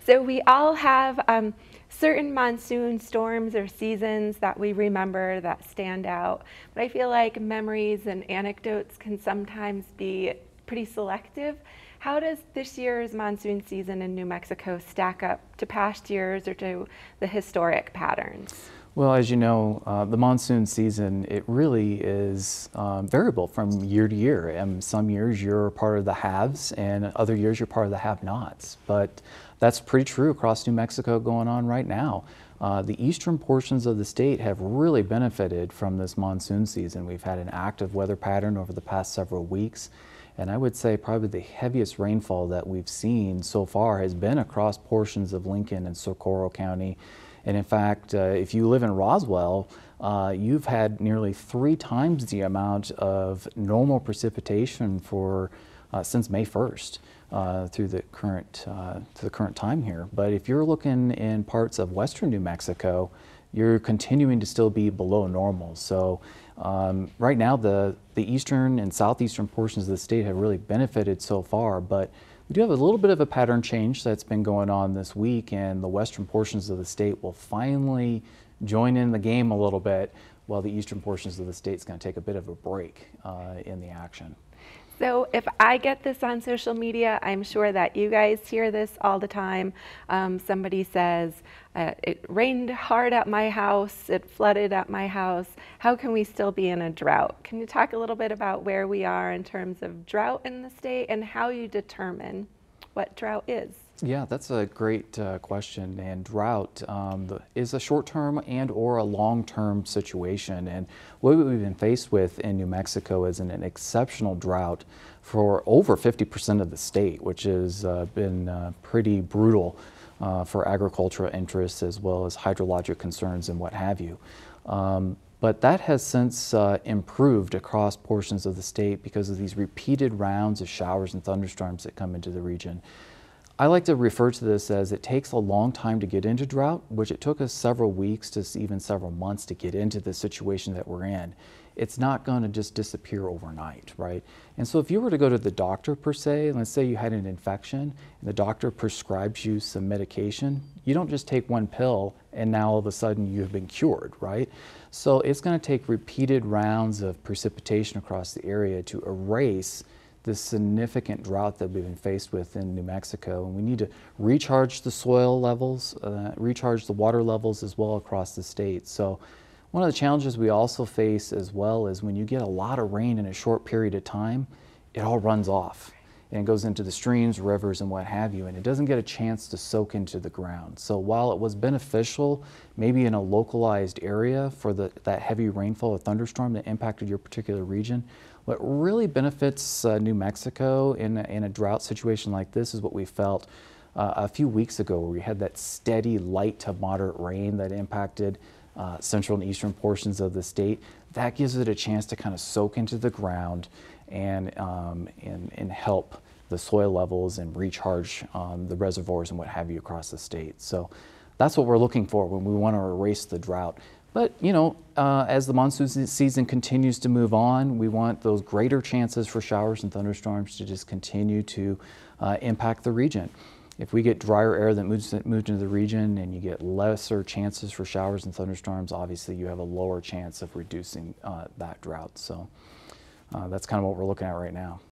So we all have certain monsoon storms or seasons that we remember that stand out, but I feel like memories and anecdotes can sometimes be pretty selective. How does this year's monsoon season in New Mexico stack up to past years or to the historic patterns? Well, as you know, the monsoon season, it really is variable from year to year. And some years you're part of the haves and other years you're part of the have-nots. But that's pretty true across New Mexico going on right now. The eastern portions of the state have really benefited from this monsoon season. We've had an active weather pattern over the past several weeks. And I would say probably the heaviest rainfall that we've seen so far has been across portions of Lincoln and Socorro County. And in fact, if you live in Roswell, you've had nearly 3 times the amount of normal precipitation for since May 1st through the current time here. But if you're looking in parts of western New Mexico, you're continuing to still be below normal. So right now, the eastern and southeastern portions of the state have really benefited so far, but we do have a little bit of a pattern change that's been going on this week, and the western portions of the state will finally join in the game a little bit, while the eastern portions of the state is going to take a bit of a break in the action. So if I get this on social media, I'm sure that you guys hear this all the time. Somebody says, it rained hard at my house, it flooded at my house. How can we still be in a drought? Can you talk a little bit about where we are in terms of drought in the state and how you determine what drought is? Yeah, that's a great question. And drought is a short-term and or a long-term situation. And what we've been faced with in New Mexico is an exceptional drought for over 50% of the state, which has been pretty brutal for agricultural interests as well as hydrologic concerns and what have you. But that has since improved across portions of the state because of these repeated rounds of showers and thunderstorms that come into the region. I like to refer to this as it takes a long time to get into drought, which it took us several weeks to even several months to get into the situation that we're in. It's not going to just disappear overnight, right? And so if you were to go to the doctor per se, and let's say you had an infection, and the doctor prescribes you some medication, you don't just take one pill and now all of a sudden you've been cured, right? So it's going to take repeated rounds of precipitation across the area to erase this significant drought that we've been faced with in New Mexico. And we need to recharge the soil levels, recharge the water levels as well across the state. So one of the challenges we also face as well is when you get a lot of rain in a short period of time, it all runs off and goes into the streams, rivers, and what have you, and it doesn't get a chance to soak into the ground. So while it was beneficial, maybe in a localized area for that heavy rainfall or thunderstorm that impacted your particular region, what really benefits New Mexico in a drought situation like this is what we felt a few weeks ago, where we had that steady light to moderate rain that impacted central and eastern portions of the state. That gives it a chance to kind of soak into the ground and help the soil levels and recharge the reservoirs and what have you across the state. So that's what we're looking for when we want to erase the drought. But, you know, as the monsoon season continues to move on, we want those greater chances for showers and thunderstorms to just continue to impact the region. If we get drier air that moves into the region and you get lesser chances for showers and thunderstorms, obviously you have a lower chance of reducing that drought. So that's kind of what we're looking at right now.